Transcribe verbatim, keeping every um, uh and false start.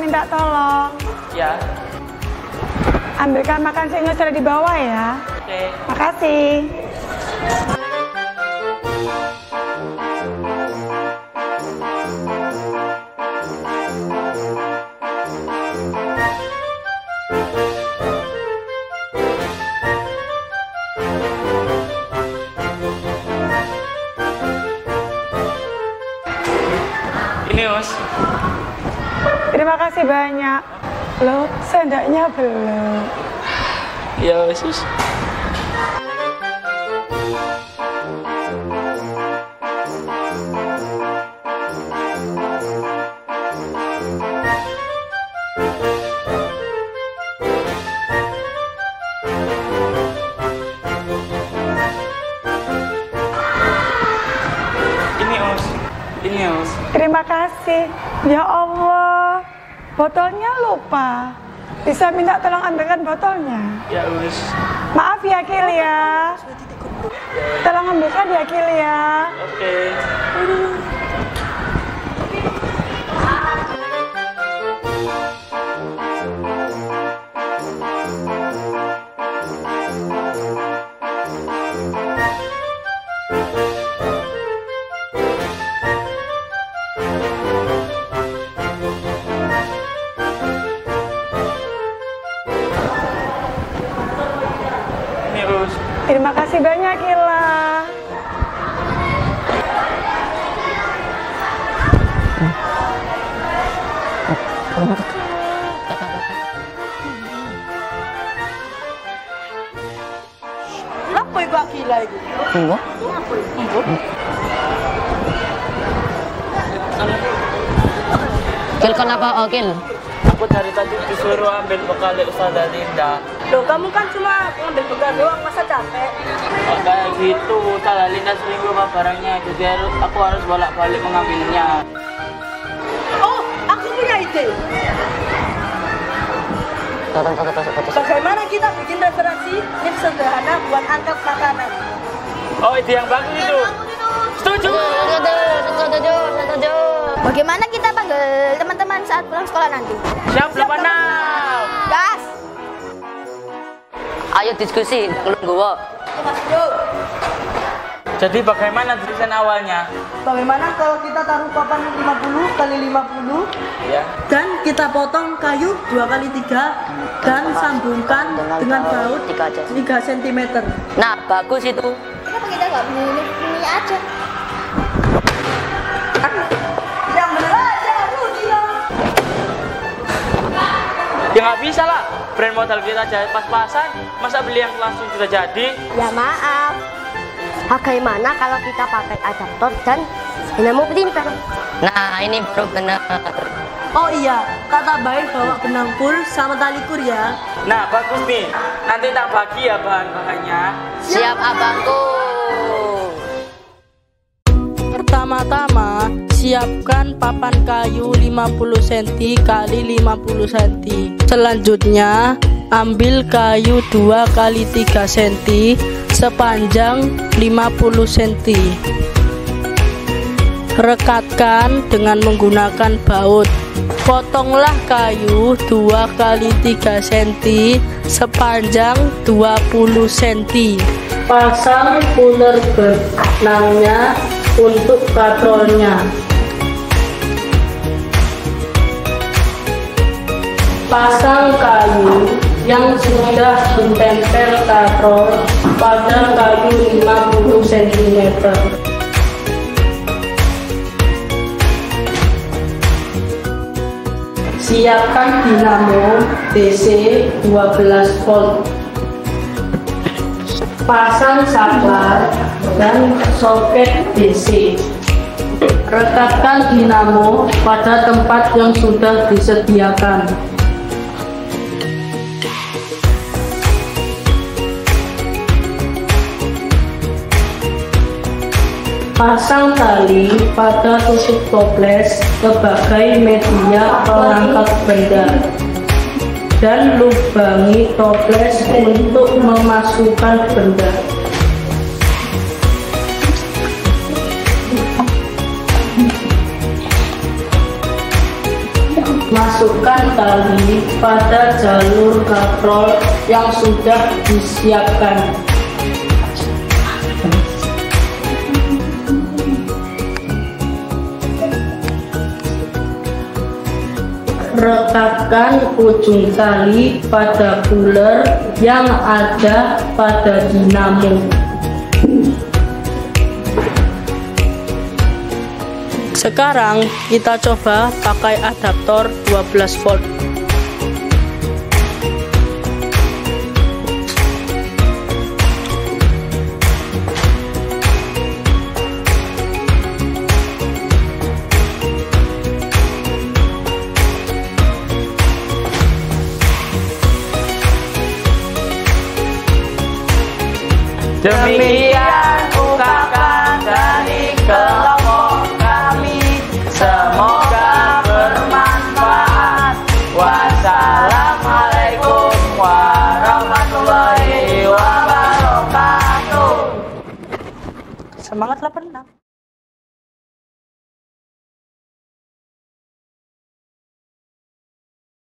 minta tolong. Ya. Ambilkan makan siangnya sudah di bawah ya. Oke. Makasih. Ini Mas. Terima kasih banyak. Loh, sendoknya belum. Ya Mas. Ini Mas. Ini Mas. Terima kasih. Ya Allah, botolnya lupa. Bisa minta tolong ambilkan botolnya? Ya Mas. Maaf ya Kil ya. Tolong ambilkan ya Kil ya. Oke. Ini Mas. Terima kasih banyak Kila. Apa ibu Akila itu? Enggak. Kil kenapa? Oh, Kil. Aku dari tadi disuruh ambil bekal Ustazah Linda. Loh, kamu kan cuma ngambil bekal doang, masa capek? Oh, kayak gitu, Ustazah Linda sering lupa barangnya, jadi harus aku harus bolak-balik mengambilnya. Oh, aku punya ide. Tonton, tonton, tonton, tonton. Bagaimana kita bikin referensi tips sederhana buat angkat makanan? Oh, ide yang bagus itu. Setuju. Bagaimana kita panggil teman-teman saat pulang sekolah nanti? Siap, delapan enam. Gas! Ayo diskusi, belum gua. Jadi bagaimana desain awalnya? Bagaimana kalau kita taruh papan lima puluh kali lima puluh Ya. dan kita potong kayu dua kali tiga dan sambungkan dengan baut tiga sentimeter. Nah, bagus itu. Kenapa kita nggak milih ini aja? Yang bener aja, lu dia. Ya nggak bisa lah, brand modal kita aja pas-pasan, masa beli yang langsung sudah jadi? Ya maaf. Bagaimana kalau kita pakai adaptor dan dinamo printer? Nah, ini baru benar. Oh iya, kata baik bawa benang pul sama tali kur ya. Nah, bagus nih. Nanti tak bagi ya bahan-bahannya. Siap, abangku. Pertama-tama, siapkan papan kayu lima puluh sentimeter kali lima puluh sentimeter. Selanjutnya, ambil kayu dua kali tiga sentimeter sepanjang lima puluh sentimeter. Rekatkan dengan menggunakan baut. Potonglah kayu dua kali tiga sentimeter sepanjang dua puluh sentimeter. Pasang puller benangnya untuk katrolnya. Pasang kayu yang sudah ditempel katrol pada kayu lima puluh sentimeter. Siapkan dinamo D C dua belas volt. Pasang saklar dan soket D C. Rekatkan dinamo pada tempat yang sudah disediakan. Pasang tali pada tusuk toples sebagai media pengangkat benda dan lubangi toples untuk memasukkan benda. Masukkan tali pada jalur katrol yang sudah disiapkan. Rekatkan ujung tali pada puller yang ada pada dinamo. Sekarang kita coba pakai adaptor dua belas volt. Demikian ungkapan dari kelompok kami, semoga bermanfaat. Wassalamualaikum warahmatullahi wabarakatuh. Semangat delapan puluh enam.